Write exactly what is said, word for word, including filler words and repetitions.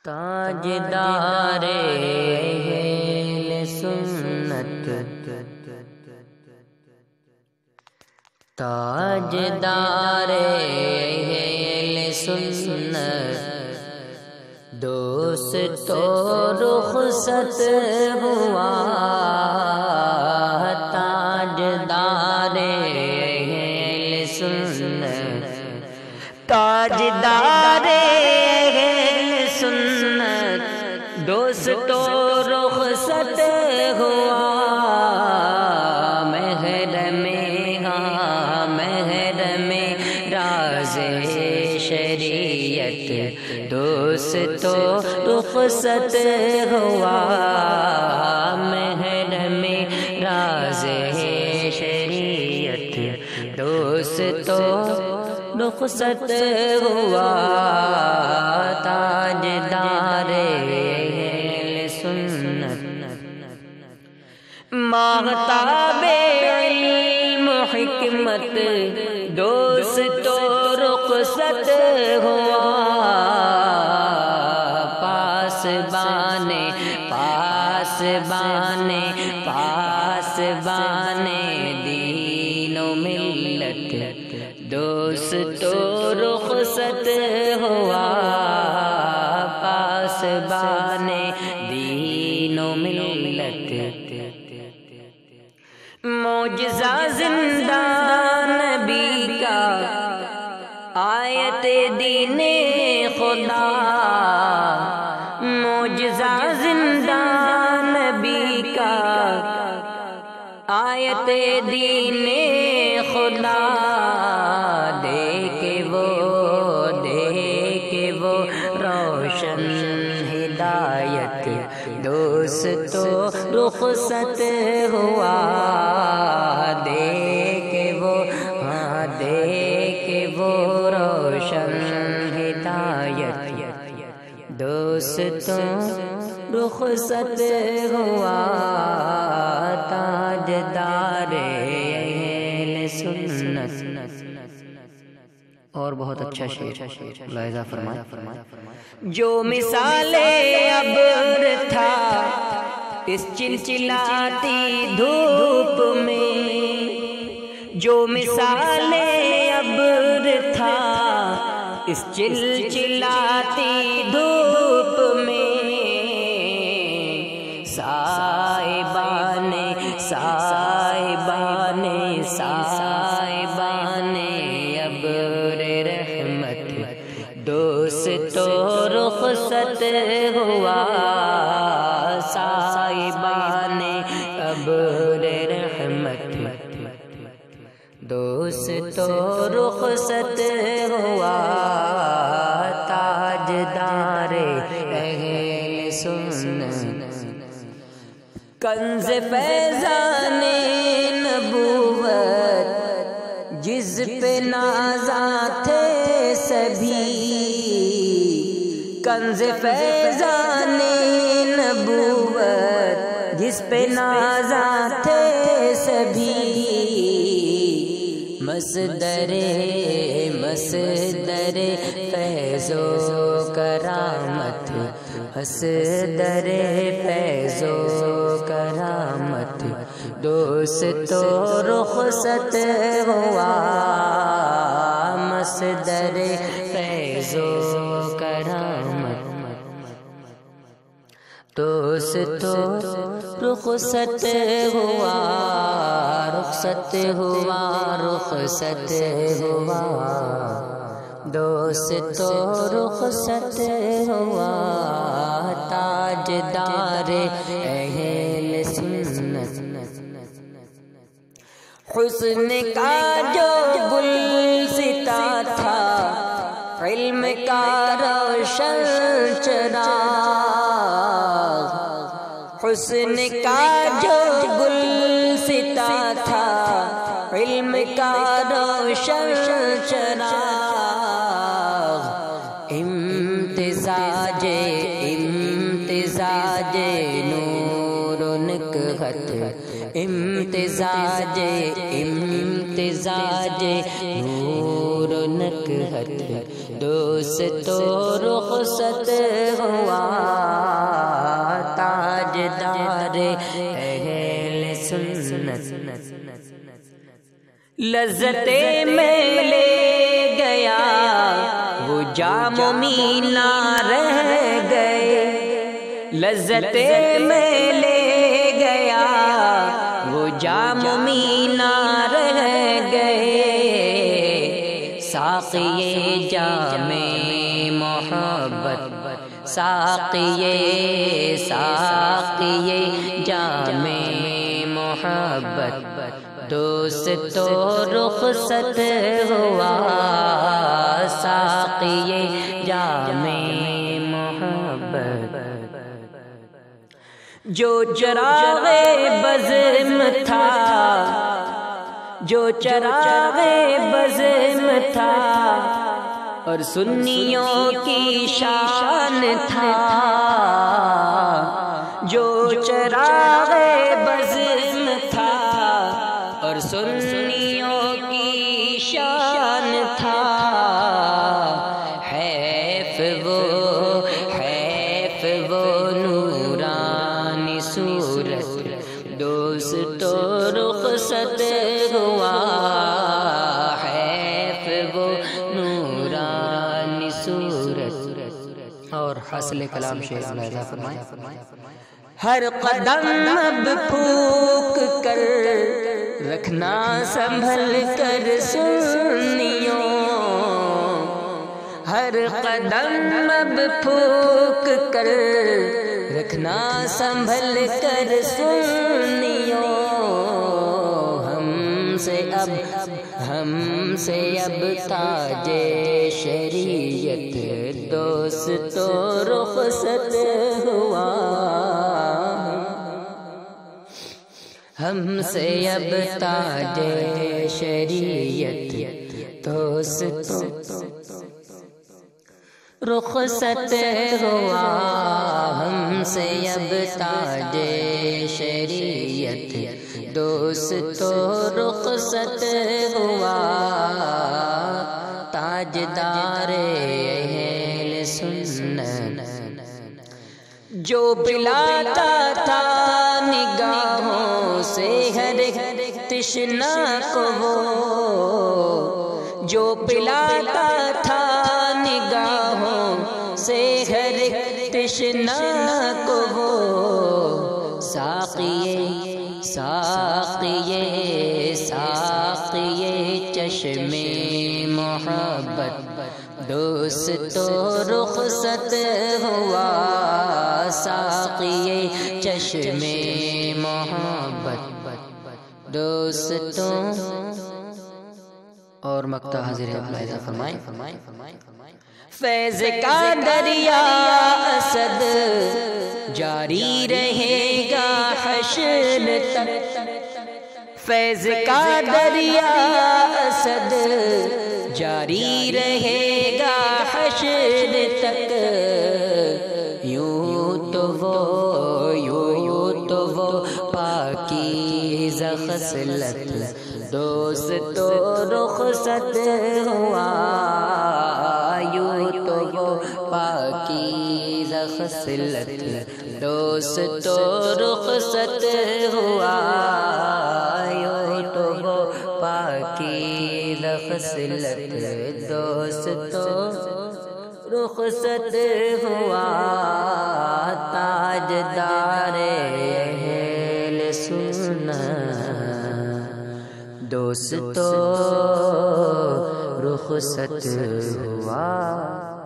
تاجدار اہل سنت، تاجدار اہل سنت، دوست و رخصت ہوا تاجدار اہل سنت، تاجدار اہل سنت، دوست و رخصت ہوا محرم ہاں محرم راز شریعت، دوست و رخصت ہوا محرم راز شریعت، دوست و رخصت ہوا تاجدار اہل سنت، ماہتاب علم حکمت، دوست و رخصت ہوا پاسبان پاسبان پاسبان دین و ملت، دوست و رخصت ہوا پاسبان دین و ملت، معجزہ زندہ نبی کا آیت دین خدا، معجزہ زندہ نبی کا آیت دین خدا، دیکھے وہ دیکھے وہ روشن ہدایت، دوست و رخصت ہوا دیکھے وہ ہاں دیکھے وہ روشن ہدایت، دوست و رخصت ہوا تاجدار اہل سنت۔ اور بہت اچھا شعر ملاحظہ فرمائے، جو مثال ابر تھا اس چلچلاتی دھوپ میں، جو مثال ابر تھا اس چلچلاتی دھوپ میں، سائبان سائبان سائبان ابر رحمت، دوست و رخصت ہوا سائبان ابر رحمت، دوست و رخصت ہوا تاجدار اہل سنت، کنز فیضان نبوت جس پہ نازاں تھے سبھی، کنز فیضان نبوت جس پہ نازاں تھے سبھی، مصدر مصدر فیض و کرامت، مصدر فیض و کرامت، دوست و رخصت ہوا مصدر فیض و کرامت، دوست و رخصت ہوا رخصت ہوا رخصت ہوا، دوست و رخصت ہوا تاجدار اہل سنت، حسن کا جو گلستا تھا علم کا روشن چراغ، حسن کا جو گلستا تھا علم کا روشن چراغ، امتزاج امتزاج نور و نکہت، امتزاج امتزاج نور و نکہت، دوستو رخصت ہوا تاجدار اہل سنت لذت میں لے گیا وہ جام مینا رہ گئے لذت میں لے گیا وہ جام مینا رہ گئے ساقی جام محبت ساقی ساقی جام محبت دوستو رخصت ہوا ساقی جام محبت جو چراغ بزم تھا جو چراغ بزم تھا اور سنیوں کی شان تھا جو چراغ بزم تھا اور سنیوں کی شان تھا حیف وہ حیف وہ نورانی صورت دوستو رخصت ہوا حیف وہ نورانی صورت اور حاصل کلام شیخ علیہ فرمائے ہر قدم اب پھونک کر رکھنا سنبھل کر سنیوں ہر قدم اب پھونک کر رکھنا سنبھل کر سنیوں ہم سے اب ہم سے اب تاج شریعت دوستو رخصت ہوا ہم سے اب تاج شریعت دوستو رخصت ہوا ہم سے اب تاج شریعت دوستو رخصت ہوا تاجدار اہل سنت جو پلاتا تھا نگاہوں سے ہر تشنا کو وہ جو پلاتا تھا نگاہوں سے ہر تشنا کو وہ ساقی ساقی ساقی چشم محبت دوستو رخصت ہوا ساقی چشم محبت دوستو اور مقطع حاضر ہے ملاحظہ فرمائیں فیض کا دریا اسد جاری رہے گا حشر تک فیض کا دریا اسد جاری رہے گا حشر تک یوں تو وہ یوں تو وہ پاکیزہ خصلت دوستو رخصت ہوا یوں تو وہ پاکیزہ خصلت دوستو رخصت ہوا یوں تو وہ پاکیزہ خصلت دوستو رخصت ہوا تاجدار اہل سنت دوستو رخصت ہوا